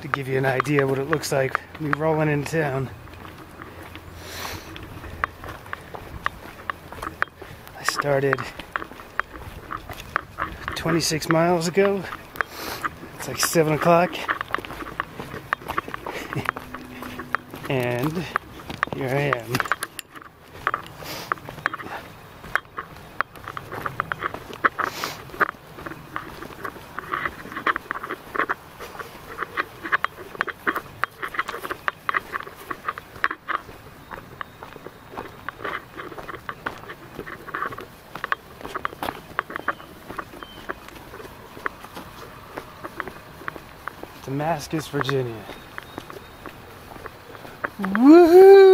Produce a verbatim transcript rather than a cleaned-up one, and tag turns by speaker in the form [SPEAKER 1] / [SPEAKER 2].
[SPEAKER 1] to give you an idea what it looks like me rolling into town. I started twenty-six miles ago. It's like seven o'clock. And here I am. Damascus, Virginia. Woohoo!